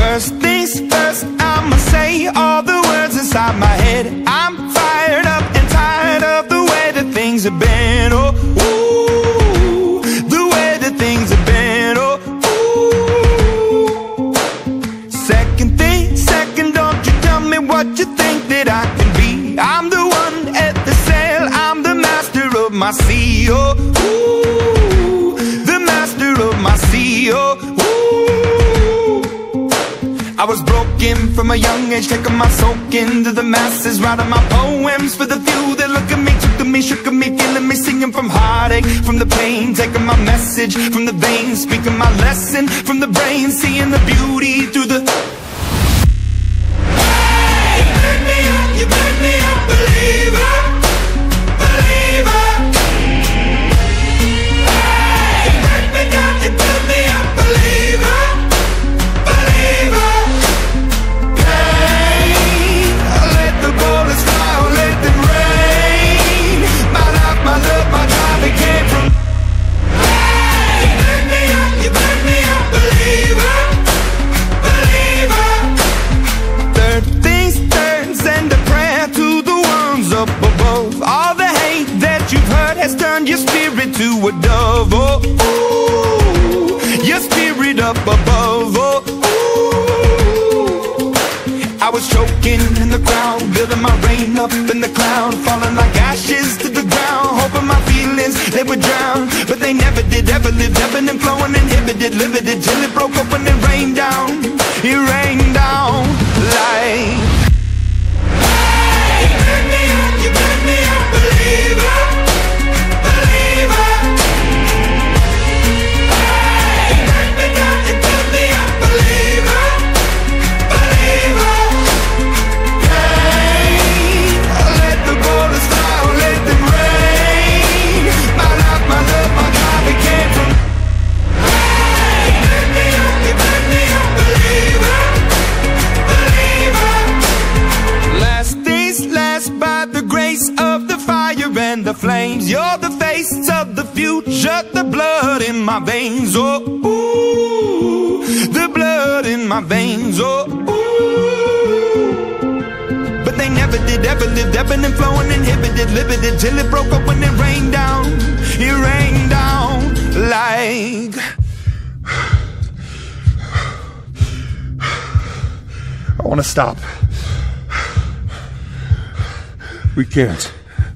First things first, I'ma say all the words inside my head. I'm fired up and tired of the way that things have been. Oh, ooh, the way that things have been. Oh, ooh. Second thing, second, don't you tell me what you think that I can be. I'm the one at the sail, I'm the master of my sea. Oh, ooh, the master of my sea. Oh, ooh. I was broken from a young age, taking my soak into the masses, writing my poems for the few that look at me, took to me, shook at me, feeling me, singing from heartache, from the pain, taking my message from the veins, speaking my lesson from the brain, seeing the beauty through the... Hey, you make me up, you make me a believer, believer. Hey, you make me down, you build me a believer, believer. My love, my drive, it came from. Hey, you make me up, you make me a believer, believer. Third things third, send a prayer to the ones up above. All the hate that you've heard has turned your spirit to a dove. Oh, ooh, your spirit up above. Oh, ooh. I was choking in the crowd, building my rain up in the cloud, falling like ashes to the ground, hoping my feelings, they would drown. But they never did, ever lived, ebbing and flowing, inhibited, limited, till it broke up when it rained down. It rained down like... Hey, you make me up, you make me a believer, believer. Hey, you make me down, you build me a believer, believer. And the flames, you're the face of the future, the blood in my veins. Oh, ooh, the blood in my veins. Oh, ooh. But they never did, ever lived, ebbing and flowing, inhibited, limited, till it broke up when it rained down. It rained down like... I want to stop. We can't.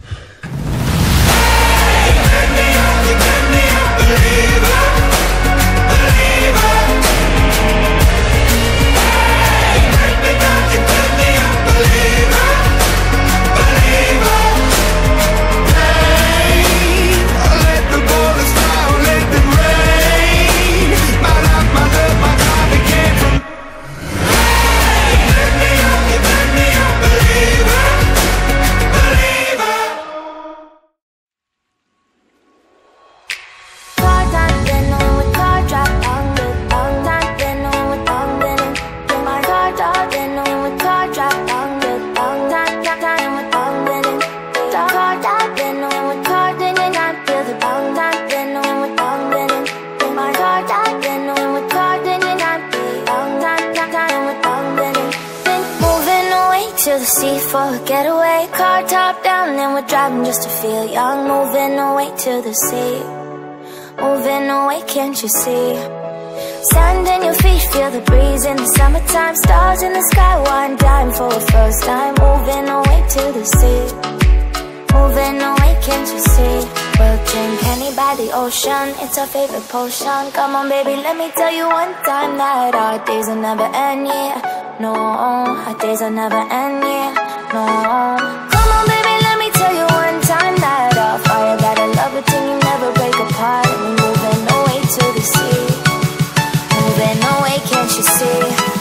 For a getaway, car top down, and we're driving just to feel young. Moving away to the sea, moving away, can't you see? Sand in your feet, feel the breeze in the summertime. Stars in the sky, one dime for a first time. Moving away to the sea, moving away, can't you see? We'll drink honey by the ocean, it's our favorite potion. Come on baby, let me tell you one time that our days will never end, yeah. No, our days will never end, yeah. No. Come on baby, let me tell you one time that our fire got a love it till you never break apart. And we're moving away to the sea, moving away, can't you see?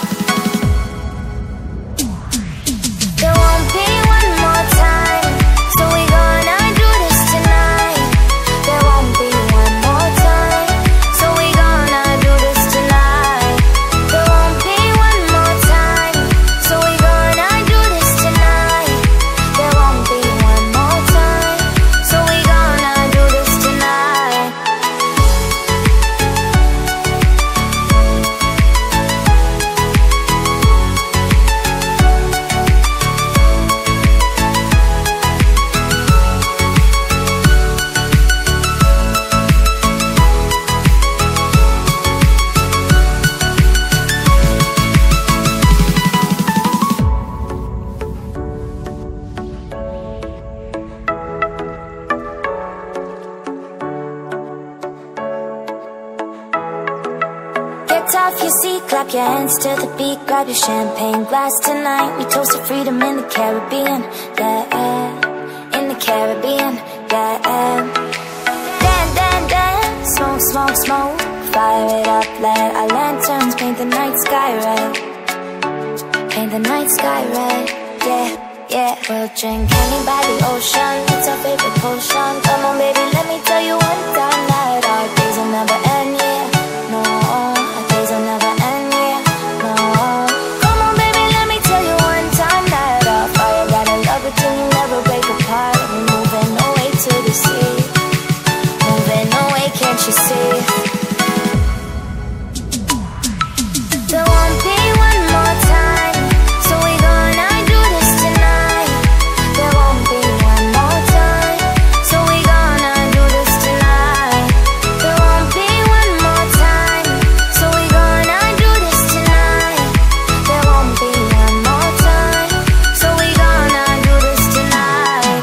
There won't be one more time, so we gonna do this tonight. There won't be one more time, so we gonna do this tonight. There won't be one more time, so we gonna do this tonight. off your seat, clap your hands to the beat, grab your champagne glass tonight. We toast to freedom in the Caribbean, yeah, in the Caribbean, yeah. Dance, dance, dance, smoke, smoke, smoke, fire it up, let our lanterns paint the night sky red, paint the night sky red, yeah, yeah. We'll drink honey by the ocean, it's our favorite potion. Come on baby, let me tell you one time that our days will never end, yeah, no, our days will never end, yeah, no. Come on baby, let me tell you one time that our fire got a love it till you never break apart. We're moving away to the sea, moving away, can't you see? There won't be one more time, so we gonna do this tonight. There won't be one more time, so we gonna do this tonight. There won't be one more time, so we gonna do this tonight. There won't be one more time, so we gonna do this tonight.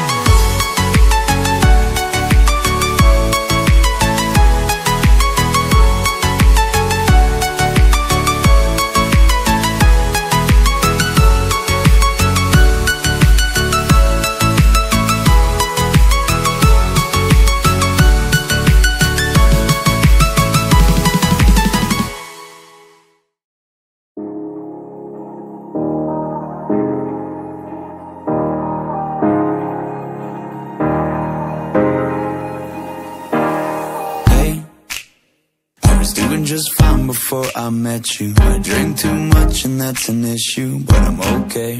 Hey, I was doing just fine before I met you. I drink too much and that's an issue, but I'm okay.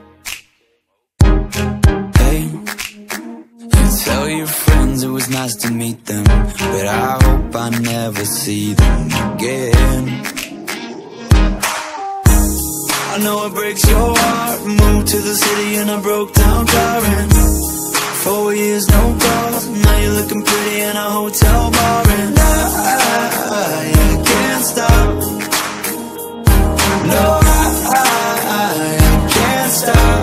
Hey, you tell your friends it was nice to meet them, but I hope I never see them again. I know it breaks your heart. Moved to the city in a broke down car, and 4 years no calls. Now you're looking pretty in a hotel bar, and I can't stop. No, I can't stop.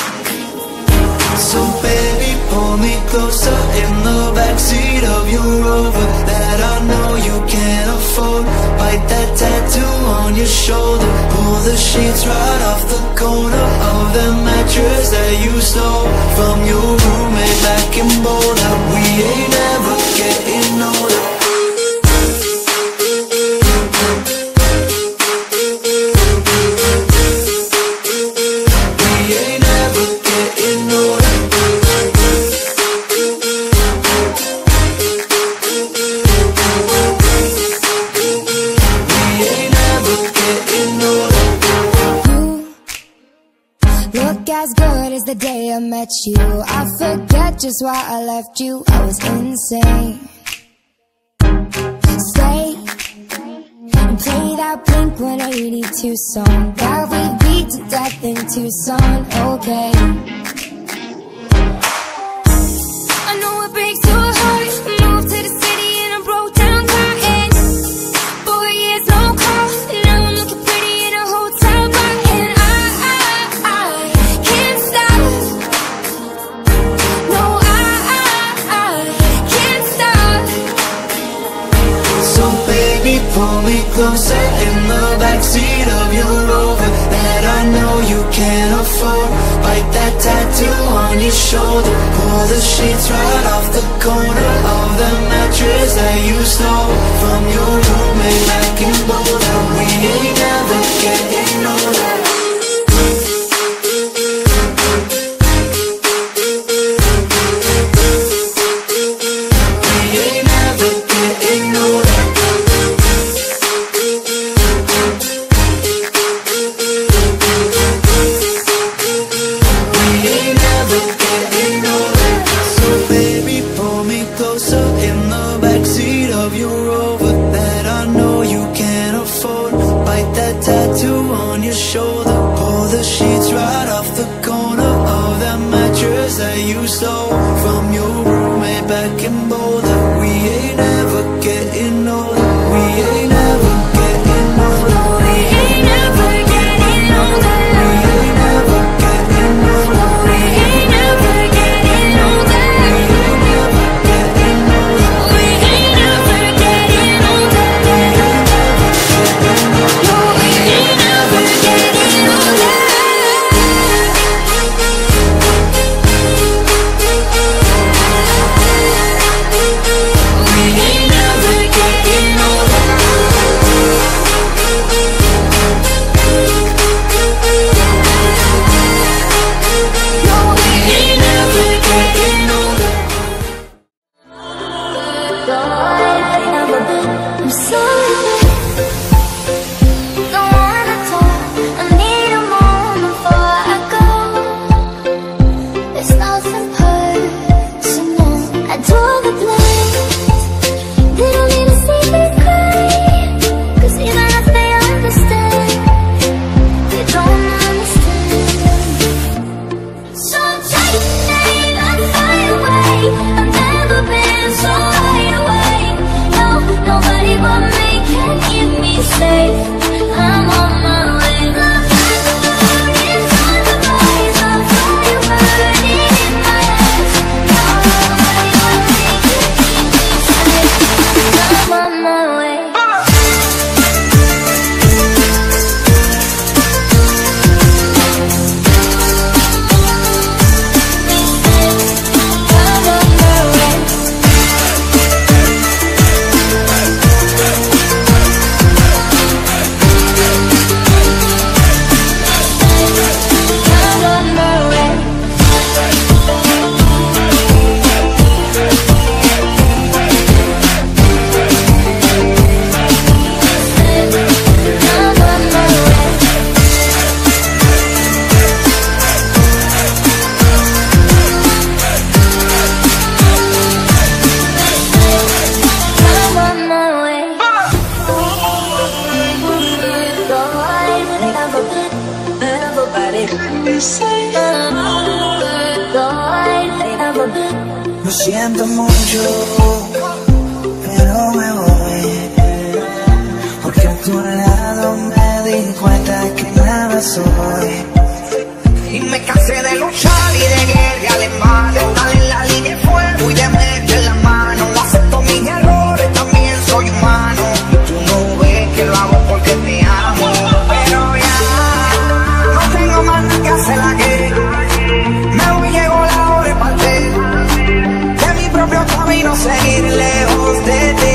So baby, pull me closer in the backseat of your Rover that I know you can't afford. Bite that tattoo on your shoulder, pull the sheets right off the corner of the mattress that you stole from your roommate back in Boulder. We ain't never getting older. We ain't never getting older. We ain't never getting older. You look as good as the day I met you. I forget just why I left you, I was insane. Stay and play that Blink-182 song that we beat to death in Tucson, okay. I know it breaks your heart. Moved to the city in a broke down car, and 4 years no call. Now I'm looking pretty in a hotel bar, and I can't stop. No, I can't stop. So baby, pull me closer in the backseat of your Rover that I know you can't afford. Bite that tattoo on your shoulder, pull the sheets right off the corner of the mattress that you stole from your roommate back in Boulder. We ain't never getting older. We ain't never getting older. We ain't never getting older. So baby, siento mucho, pero me voy, porque a tu lado me di cuenta que nada soy. Y me cansé de luchar y de guerrear en vano, estar en la línea de fuego y de meter la mano. Acepto mis errores, también soy humano. Tú no ves que lo hago porque te amo, pero ya no tengo más nada que hacer aquí. Me voy, llegó la hora de partir, de mi propio camino seguir lejos de ti.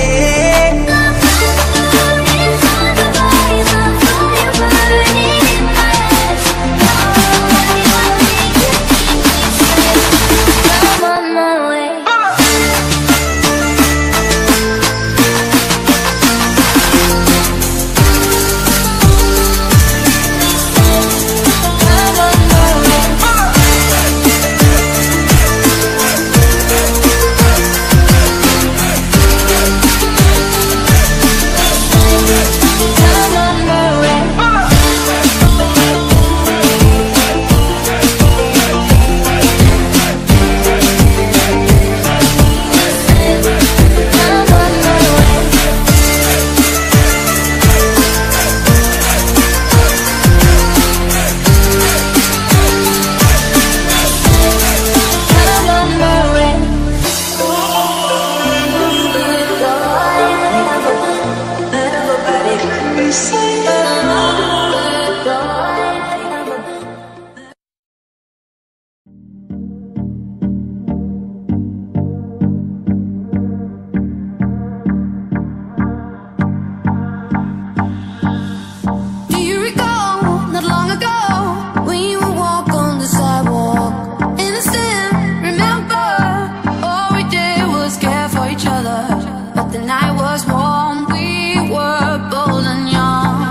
The night was warm, we were bold and young.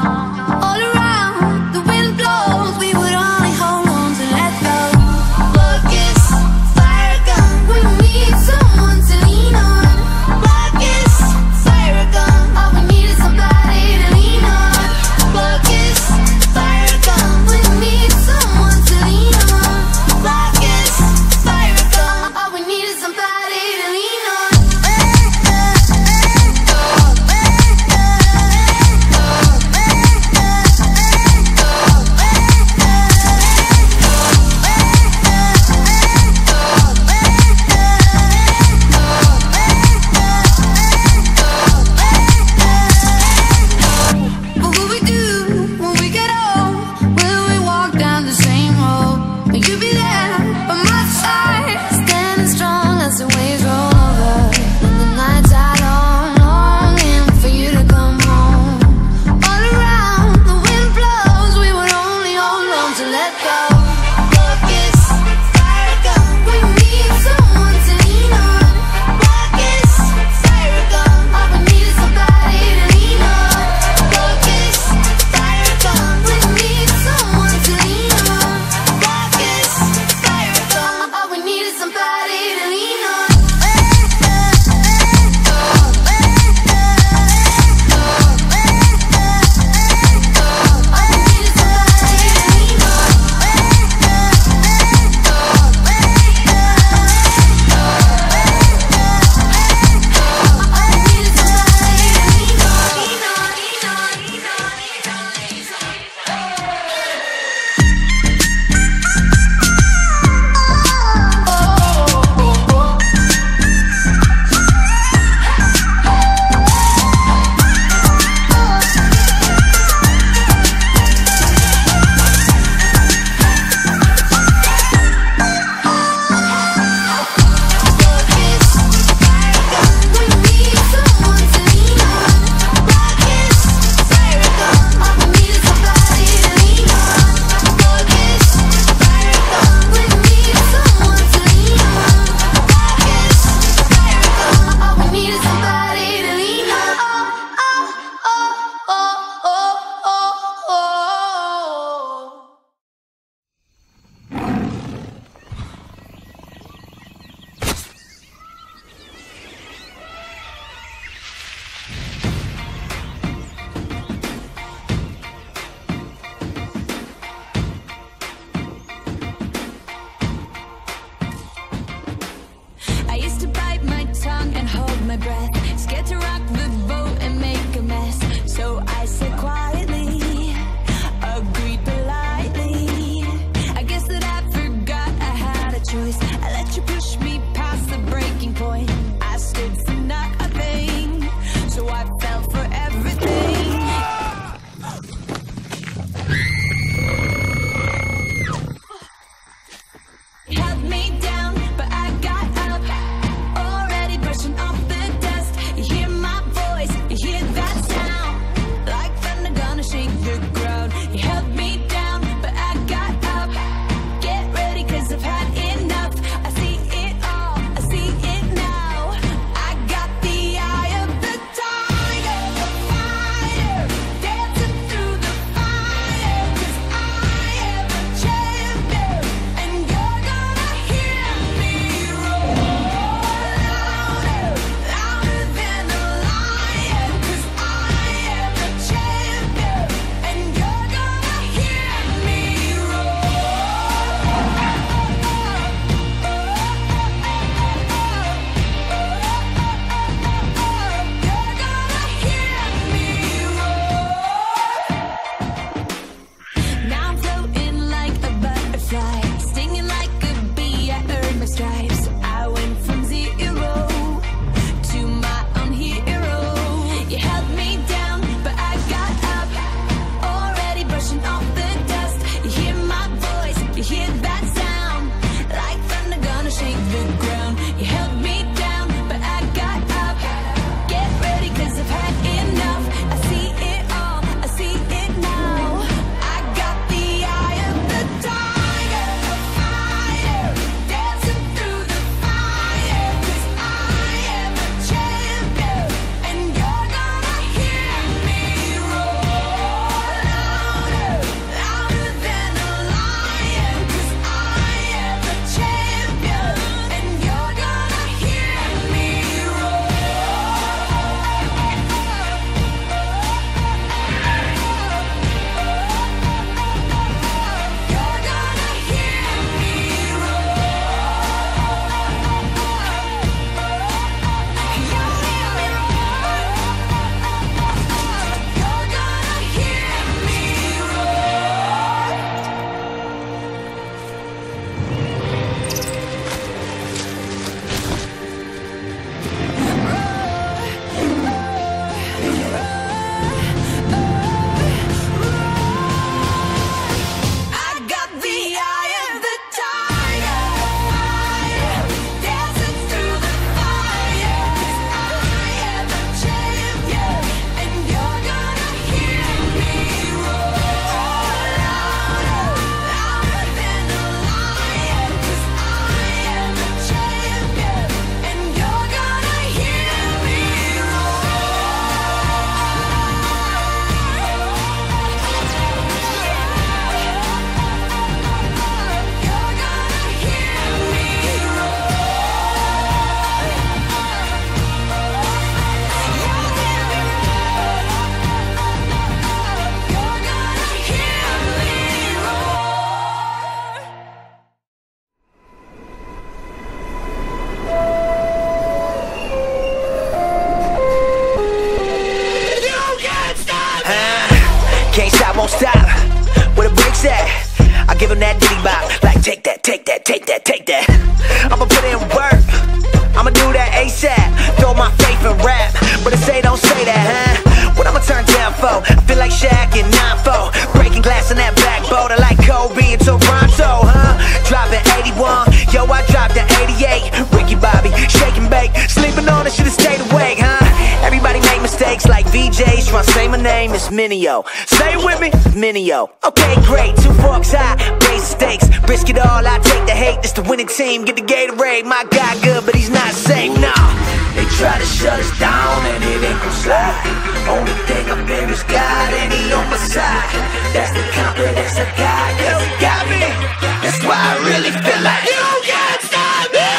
give him that diddy bop. Like take that, take that, take that, take that. I'ma put in work, I'ma do that ASAP. Throw my faith in rap, but it say don't say that, huh? What I'ma turn down for? I feel like Shaq in 9-4, breaking glass on that backboard. I like Kobe in Toronto, huh? Dropping 81, yo, I dropped an 88. Ricky Bobby, shake and bake, sleeping on it, should've stayed awake, huh? Everybody make mistakes like VJs, tryna say my name is Minio. Say it with me, Minio. Okay, great, 2 forks high, raise the stakes, risk it all, I take the hate. This the winning team, get the Gatorade. My guy good, but he's not safe, nah. They try to shut us down and it ain't gon' slide. Only thing I fear is God and he on my side. That's the confidence I got, cause he got me. That's why I really feel like you can't stop me.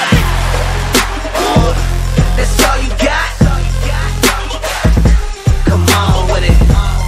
That's all you got. Come on with it.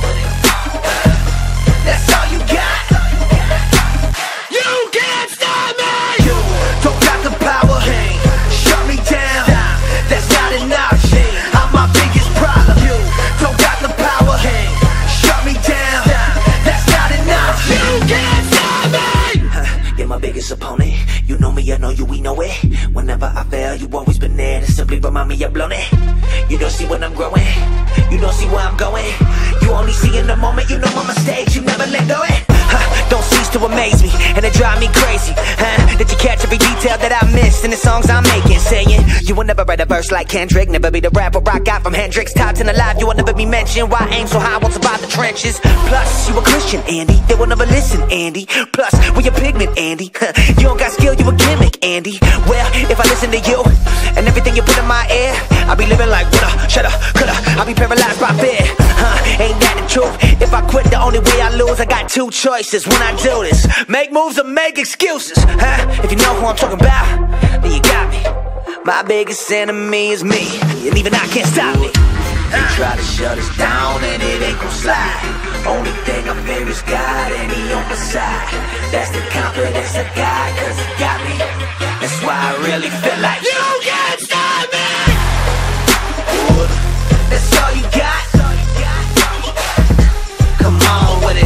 That's all you got. You can't stop me. You don't got the power. Shut me down. That's not enough. I'm my biggest problem. You don't got the power. Shut me down. That's not enough. You can't stop me. You're my biggest opponent. You know me, I know you, we know it. Whenever I fail, you always been there to simply remind me I've blown it. You don't see when I'm growing. You don't see where I'm going. You only see in the moment. You know my mistakes. You never let go it. Don't cease to amaze me, and it drive me crazy. Did you catch every detail that I missed in the songs I'm making? Saying you will never write a verse like Kendrick, never be the rapper I got from Hendrix. Top 10 alive, you will never be mentioned. Why aim so high, won't survive the trenches? Plus, you a Christian, Andy. They will never listen, Andy. Plus, we a pigment, Andy. You don't got skill, you a gimmick, Andy. Well, if I listen to you and everything you put in my ear, I'll be living like woulda, shoulda, coulda. I'll be paralyzed by fear. Ain't that the truth? If I quit, the only way I lose. I got 2 choices when I do this: make moves or make excuses. If you know who I'm talking about, then you got me. My biggest enemy is me, and even I can't stop me. They try to shut us down and it ain't gon' slide. Only thing I fear is God and he on my side. That's the confidence I got, cause he got me. That's why I really feel like you can't stop me. That's all you got. Come on with it.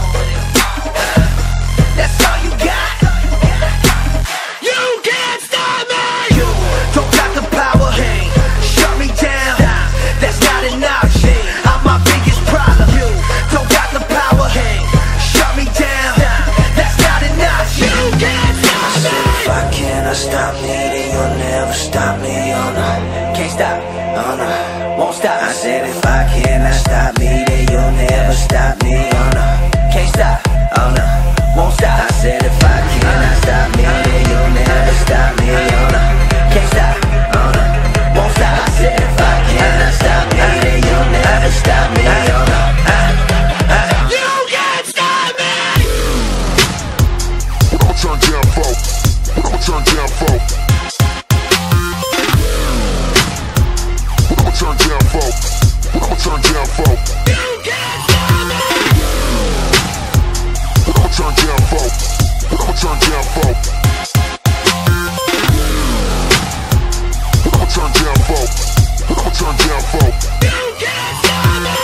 That's all you got. You can't stop me. You don't got the power. Shut me down. That's not enough. I'm my biggest problem. You don't got the power. Shut me down. That's not enough. You can't stop me. If I cannot stop me, then you'll never stop me. Oh no, can't stop. Oh no, won't stop. I said if I cannot stop me, then you'll never stop me. Oh no, can't stop. Oh no, won't stop. I said if I cannot stop me, then you'll never stop me. Oh no, can't stop. Oh no, won't stop. I said if I cannot stop me, then you'll never stop me. Oh no, you can't stop me. I'ma turn down folk. I'ma turn down folk. I'ma turn down folk. I'ma turn down folk. You can't stop me. I'ma turn down folk. I'ma turn down folk. I'ma turn down folk. I'ma turn down folk. You can't stop me.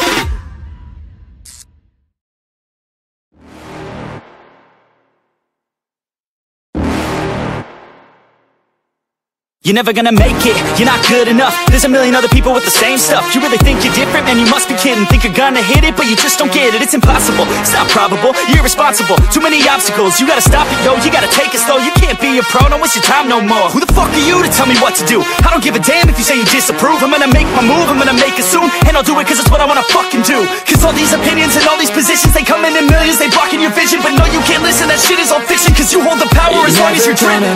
You're never gonna make it, you're not good enough. There's a million other people with the same stuff. You really think you're different? Man, you must be kidding. Think you're gonna hit it, but you just don't get it. It's impossible, it's not probable, you're irresponsible. Too many obstacles, you gotta stop it, yo. You gotta take it slow, you can't be a pro. Don't waste your time no more. Who the fuck are you to tell me what to do? I don't give a damn if you say you disapprove. I'm gonna make my move, I'm gonna make it soon. And I'll do it cause it's what I wanna fucking do. Cause all these opinions and all these positions, they come in millions, they blocking your vision. But no, you can't listen, that shit is all fiction. Cause you hold the power as long as you're driven.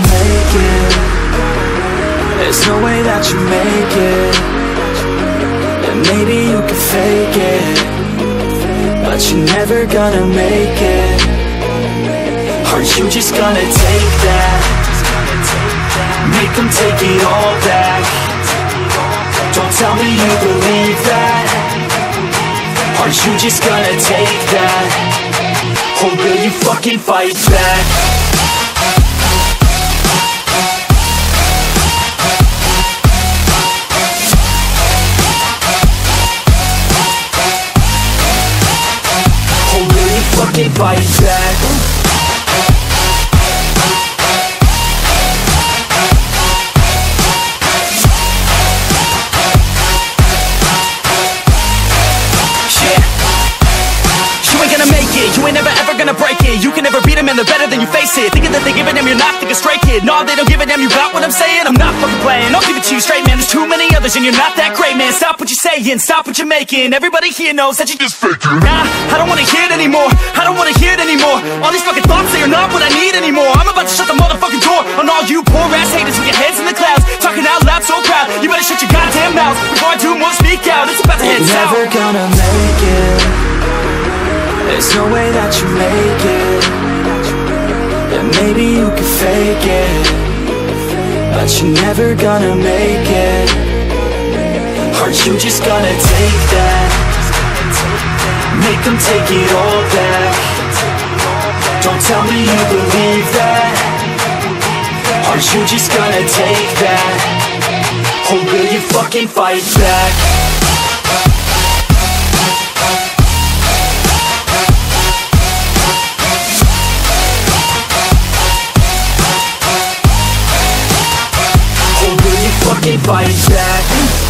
There's no way that you make it. And maybe you can fake it, but you're never gonna make it. Are you just gonna take that? Make them take it all back. Don't tell me you believe that. Are you just gonna take that? Or will you fucking fight back? Fucking fight back. they're better than you face it. Thinking that they give a damn, you're not thinking straight, kid. No, they don't give a damn, you got what I'm saying? I'm not fucking playing, I'll give it to you straight, man. There's too many others and you're not that great, man. Stop what you're saying, stop what you're making. Everybody here knows that you just faking. Nah, I don't wanna hear it anymore, I don't wanna hear it anymore. All these fucking thoughts, they are not what I need anymore. I'm about to shut the motherfucking door on all you poor ass haters with your heads in the clouds, talking out loud so proud. You better shut your goddamn mouth before I do more, speak out. It's about to head south. Never gonna make it. There's no way that you make it. Yeah, maybe you could fake it, but you're never gonna make it. Aren't you just gonna take that? Make them take it all back. Don't tell me you believe that. Aren't you just gonna take that? Or will you fucking fight back? Or will you fucking fight back?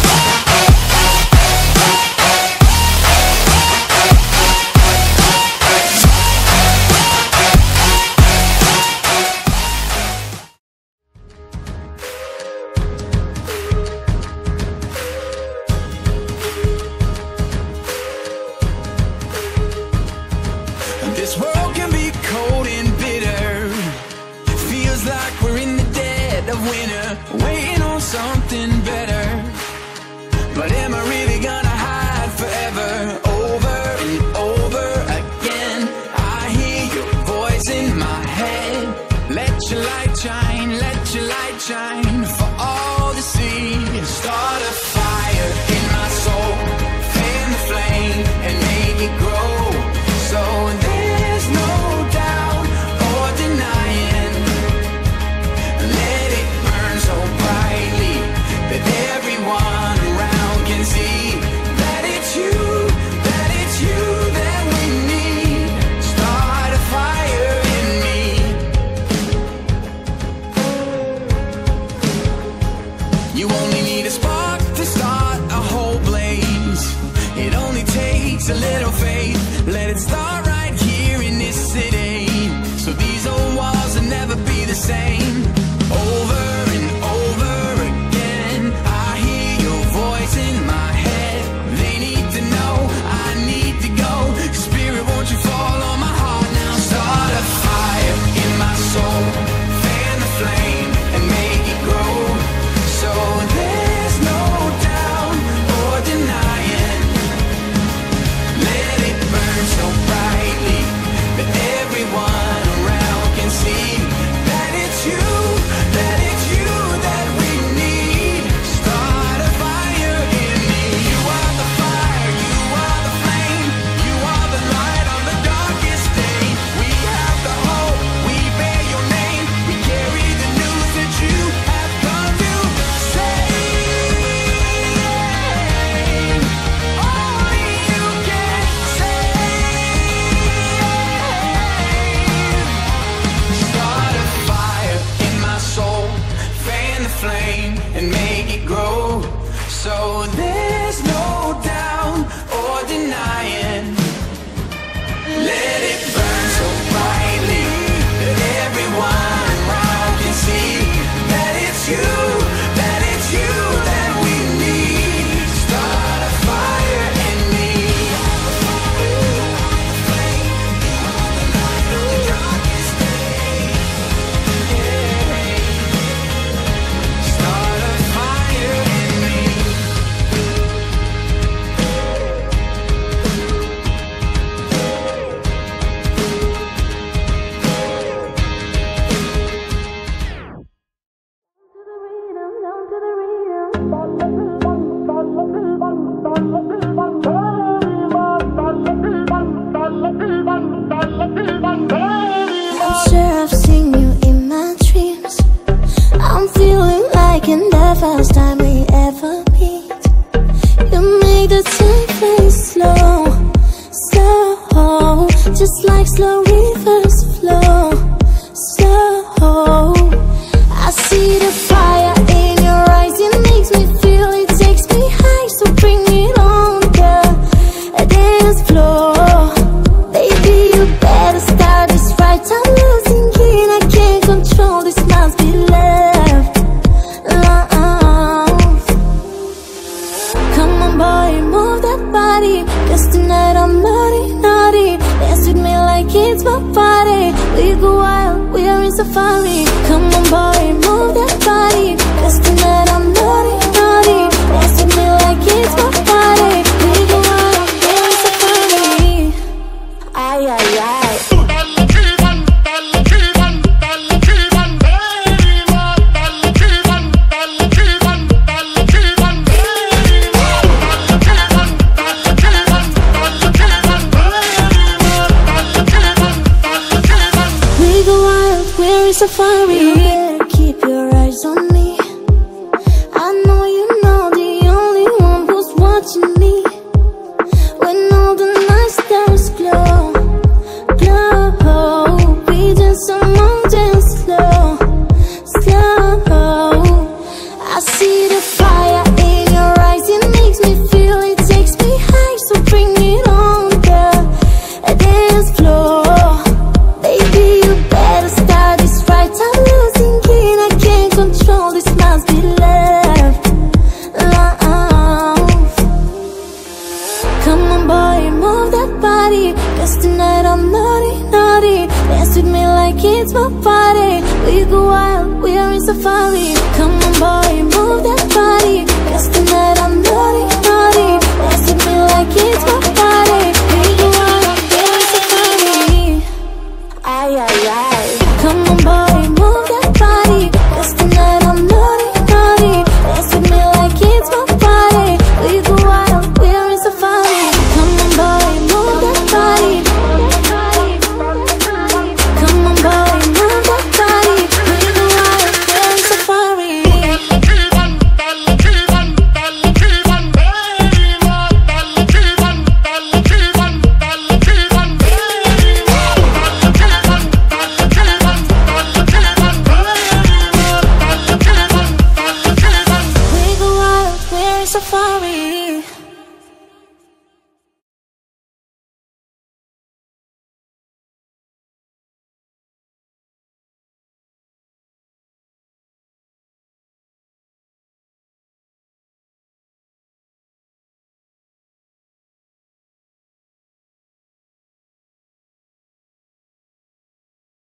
This world can be cold and bitter. Feels like we're in the dead of winter, waiting on something better. But am I really gonna hide forever? Over and over again, I hear your voice in my head. Let your light shine, let your light shine for all to see. Start a fire in my soul, fan the flame and make it grow. So there's no doubt or denying. Let it burn so brightly that everyone around can see that it's you that we need. Start a fire in me. You only need a spark to start a whole blaze. It only takes a little faith. Let it start right here in this city, so these old walls will never be the same. Over and over again, I hear your voice in my head. They need to know, I need to go. Spirit, won't you fall on my heart now? Start a fire in my soul, fan the flame and make it grow. So there's no doubt or denying. Let it burn so brightly that everyone around can see that it's you that we need. Start a fire in me. You are the fire, you are the flame, you are the light on the darkest day. We have the hope, we bear your name, we carry the news that you have come to save. Only you can save. Start a fire in my soul, fan the flame and make it grow. So there's no doubt or denying. Let it burn so brightly that everyone around can see that it's you that we need. Start a fire in me. Start a fire in me. body. 'Cause tonight I'm naughty, naughty. Dance with me like it's my party. We go wild, we are in safari. Come on boy, move that body. 'Cause tonight I'm naughty, naughty. Dance with me like it's my party. We go wild, we are in safari. Ay, ay, ay. Safari. You better keep your eyes on me. I know you know the only one who's watching me. When all the night stars glow, glow, we dance among them slow, slow. I see the fire in your eyes, it makes me feel, it takes me high. So bring it on the dance floor. Baby, you better start this right. I'm losing it, I can't control this, must be love, love. Come on boy, move that body. 'Cause tonight I'm naughty, naughty. Dance with me like it's my party. We go wild, we are in safari. Come on boy, move that